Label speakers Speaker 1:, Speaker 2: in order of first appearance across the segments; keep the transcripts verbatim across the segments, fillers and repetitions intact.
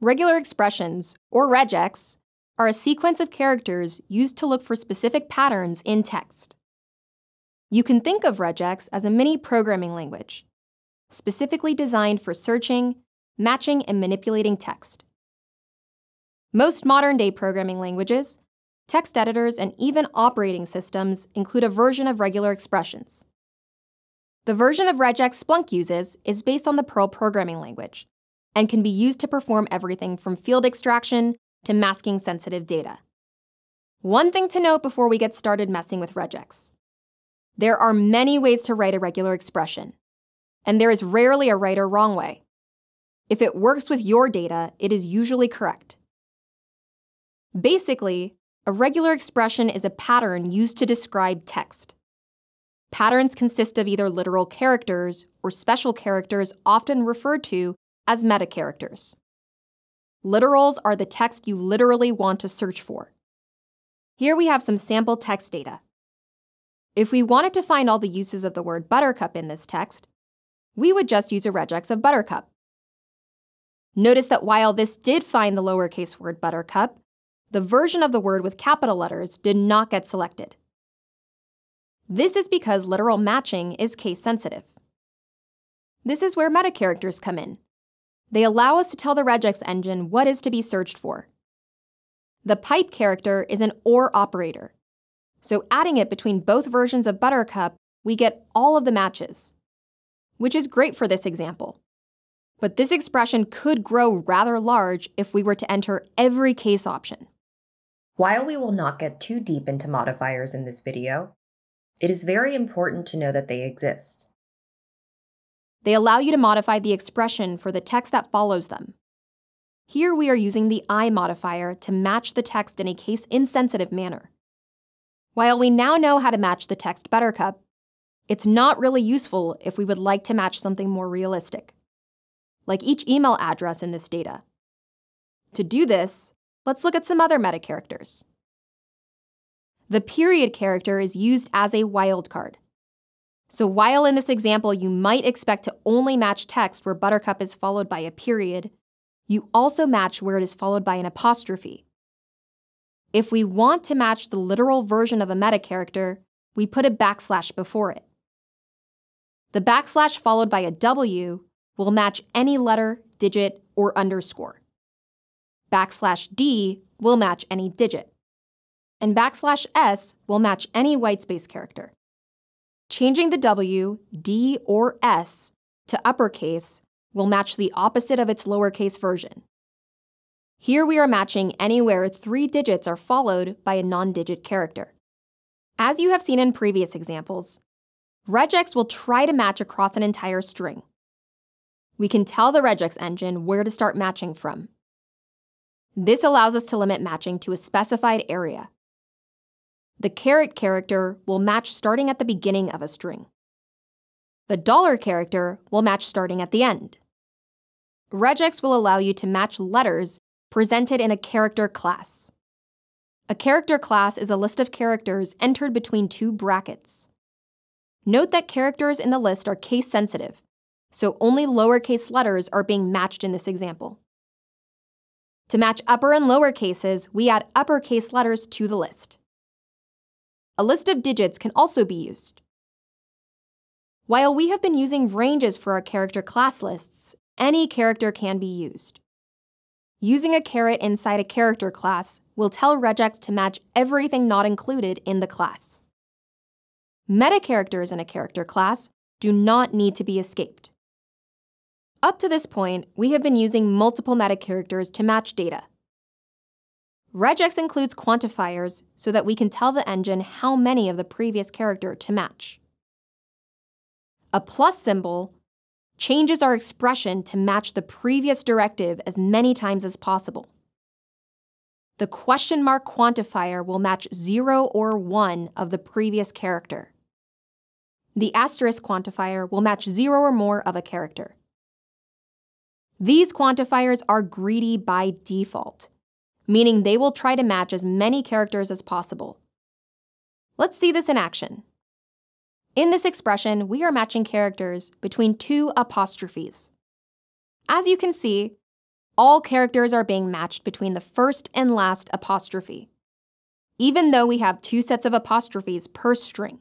Speaker 1: Regular expressions, or RegEx, are a sequence of characters used to look for specific patterns in text. You can think of RegEx as a mini programming language, specifically designed for searching, matching, and manipulating text. Most modern-day programming languages, text editors, and even operating systems include a version of regular expressions. The version of RegEx Splunk uses is based on the Perl programming language and can be used to perform everything from field extraction to masking sensitive data. One thing to note before we get started messing with RegEx. There are many ways to write a regular expression, and there is rarely a right or wrong way. If it works with your data, it is usually correct. Basically, a regular expression is a pattern used to describe text. Patterns consist of either literal characters or special characters often referred to as metacharacters. Literals are the text you literally want to search for. Here we have some sample text data. If we wanted to find all the uses of the word buttercup in this text, we would just use a regex of buttercup. Notice that while this did find the lowercase word buttercup, the version of the word with capital letters did not get selected. This is because literal matching is case-sensitive. This is where metacharacters come in. They allow us to tell the regex engine what is to be searched for. The pipe character is an OR operator, so adding it between both versions of buttercup, we get all of the matches, which is great for this example. But this expression could grow rather large if we were to enter every case option.
Speaker 2: While we will not get too deep into modifiers in this video, it is very important to know that they exist.
Speaker 1: They allow you to modify the expression for the text that follows them. Here we are using the I modifier to match the text in a case-insensitive manner. While we now know how to match the text buttercup, it's not really useful if we would like to match something more realistic, like each email address in this data. To do this, let's look at some other metacharacters. The period character is used as a wildcard. So while in this example you might expect to only match text where buttercup is followed by a period, you also match where it is followed by an apostrophe. If we want to match the literal version of a metacharacter, we put a backslash before it. The backslash followed by a W will match any letter, digit, or underscore. Backslash D will match any digit. And backslash S will match any whitespace character. Changing the W, D, or S to uppercase will match the opposite of its lowercase version. Here we are matching anywhere three digits are followed by a non-digit character. As you have seen in previous examples, regex will try to match across an entire string. We can tell the regex engine where to start matching from. This allows us to limit matching to a specified area. The caret character will match starting at the beginning of a string. The dollar character will match starting at the end. Regex will allow you to match letters presented in a character class. A character class is a list of characters entered between two brackets. Note that characters in the list are case-sensitive, so only lowercase letters are being matched in this example. To match upper and lower cases, we add uppercase letters to the list. A list of digits can also be used. While we have been using ranges for our character class lists, any character can be used. Using a caret inside a character class will tell regex to match everything not included in the class. Metacharacters in a character class do not need to be escaped. Up to this point, we have been using multiple metacharacters to match data. Regex includes quantifiers so that we can tell the engine how many of the previous character to match. A plus symbol changes our expression to match the previous directive as many times as possible. The question mark quantifier will match zero or one of the previous character. The asterisk quantifier will match zero or more of a character. These quantifiers are greedy by default, meaning they will try to match as many characters as possible. Let's see this in action. In this expression, we are matching characters between two apostrophes. As you can see, all characters are being matched between the first and last apostrophe, even though we have two sets of apostrophes per string.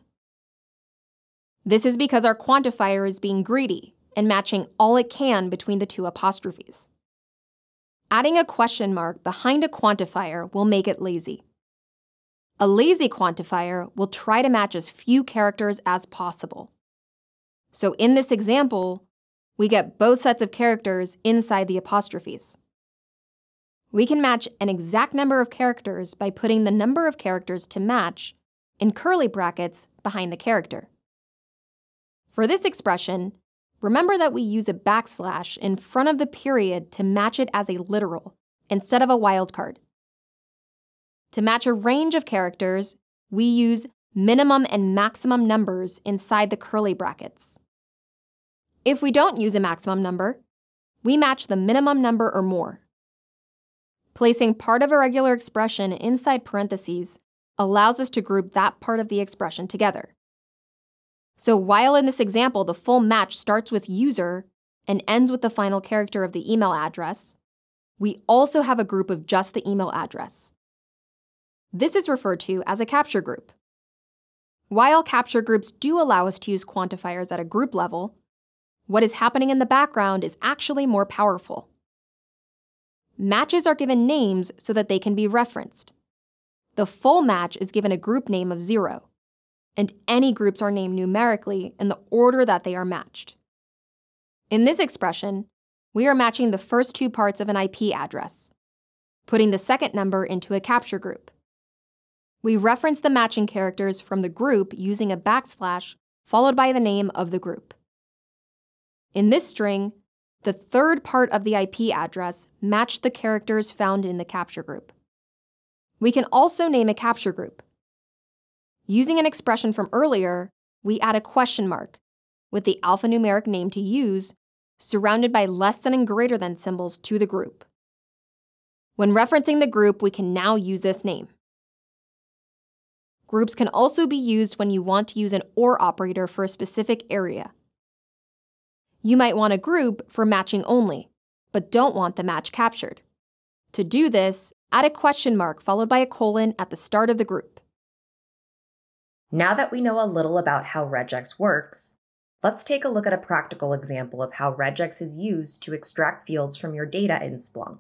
Speaker 1: This is because our quantifier is being greedy and matching all it can between the two apostrophes. Adding a question mark behind a quantifier will make it lazy. A lazy quantifier will try to match as few characters as possible. So in this example, we get both sets of characters inside the apostrophes. We can match an exact number of characters by putting the number of characters to match in curly brackets behind the character. For this expression, remember that we use a backslash in front of the period to match it as a literal instead of a wildcard. To match a range of characters, we use minimum and maximum numbers inside the curly brackets. If we don't use a maximum number, we match the minimum number or more. Placing part of a regular expression inside parentheses allows us to group that part of the expression together. So while in this example the full match starts with user and ends with the final character of the email address, we also have a group of just the email address. This is referred to as a capture group. While capture groups do allow us to use quantifiers at a group level, what is happening in the background is actually more powerful. Matches are given names so that they can be referenced. The full match is given a group name of zero, and any groups are named numerically in the order that they are matched. In this expression, we are matching the first two parts of an I P address, putting the second number into a capture group. We reference the matching characters from the group using a backslash followed by the name of the group. In this string, the third part of the I P address matched the characters found in the capture group. We can also name a capture group. Using an expression from earlier, we add a question mark with the alphanumeric name to use surrounded by less than and greater than symbols to the group. When referencing the group, we can now use this name. Groups can also be used when you want to use an OR operator for a specific area. You might want a group for matching only, but don't want the match captured. To do this, add a question mark followed by a colon at the start of the group.
Speaker 2: Now that we know a little about how RegEx works, let's take a look at a practical example of how RegEx is used to extract fields from your data in Splunk.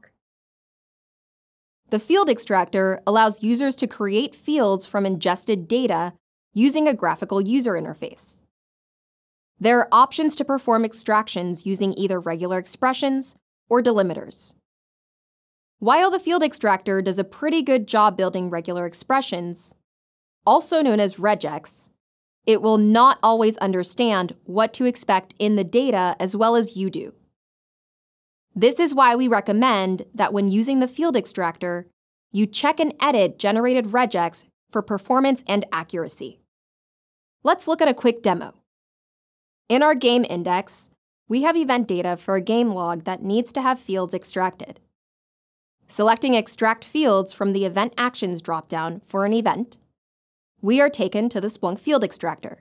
Speaker 1: The field extractor allows users to create fields from ingested data using a graphical user interface. There are options to perform extractions using either regular expressions or delimiters. While the field extractor does a pretty good job building regular expressions, also known as RegEx, it will not always understand what to expect in the data as well as you do. This is why we recommend that when using the field extractor, you check and edit generated RegEx for performance and accuracy. Let's look at a quick demo. In our game index, we have event data for a game log that needs to have fields extracted. Selecting Extract Fields from the Event Actions dropdown for an event, we are taken to the Splunk field extractor.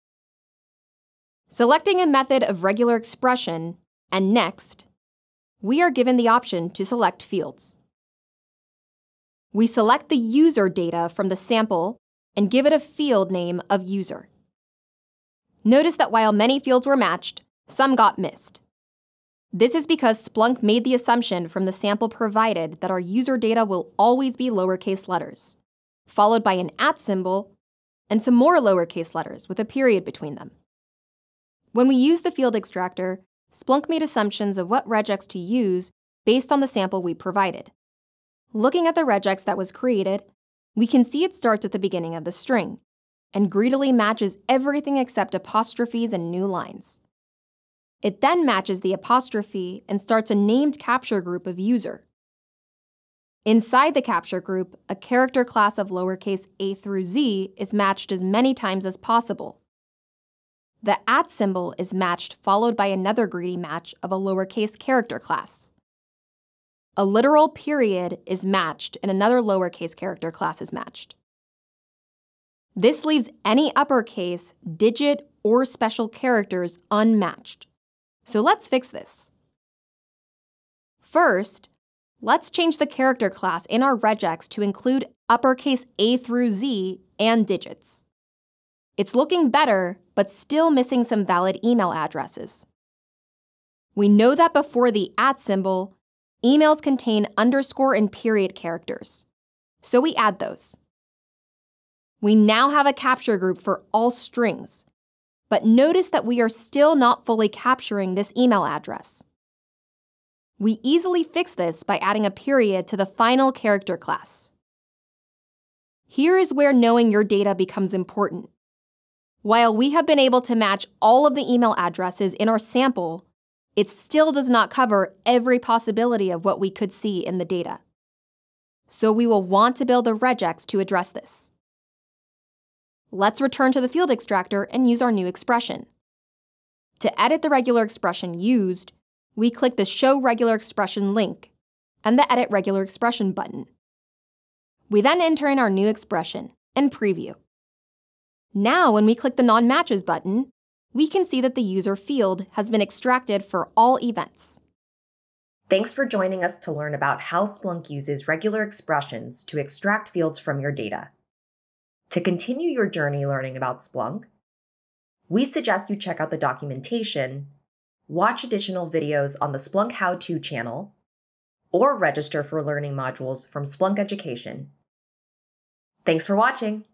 Speaker 1: Selecting a method of regular expression and Next, we are given the option to select fields. We select the user data from the sample and give it a field name of user. Notice that while many fields were matched, some got missed. This is because Splunk made the assumption from the sample provided that our user data will always be lowercase letters, followed by an at symbol and some more lowercase letters with a period between them. When we use the field extractor, Splunk made assumptions of what RegEx to use based on the sample we provided. Looking at the RegEx that was created, we can see it starts at the beginning of the string and greedily matches everything except apostrophes and new lines. It then matches the apostrophe and starts a named capture group of user. Inside the capture group, a character class of lowercase a through z is matched as many times as possible. The at symbol is matched followed by another greedy match of a lowercase character class. A literal period is matched and another lowercase character class is matched. This leaves any uppercase, digit, or special characters unmatched. So let's fix this. First, let's change the character class in our regex to include uppercase A through Z and digits. It's looking better, but still missing some valid email addresses. We know that before the at symbol, emails contain underscore and period characters, so we add those. We now have a capture group for all strings, but notice that we are still not fully capturing this email address. We easily fix this by adding a period to the final character class. Here is where knowing your data becomes important. While we have been able to match all of the email addresses in our sample, it still does not cover every possibility of what we could see in the data. So we will want to build a regex to address this. Let's return to the field extractor and use our new expression. To edit the regular expression used, we click the Show Regular Expression link and the Edit Regular Expression button. We then enter in our new expression and preview. Now, when we click the Non-Matches button, we can see that the user field has been extracted for all events.
Speaker 2: Thanks for joining us to learn about how Splunk uses regular expressions to extract fields from your data. To continue your journey learning about Splunk, we suggest you check out the documentation, watch additional videos on the Splunk How-To channel, or register for learning modules from Splunk Education. Thanks for watching!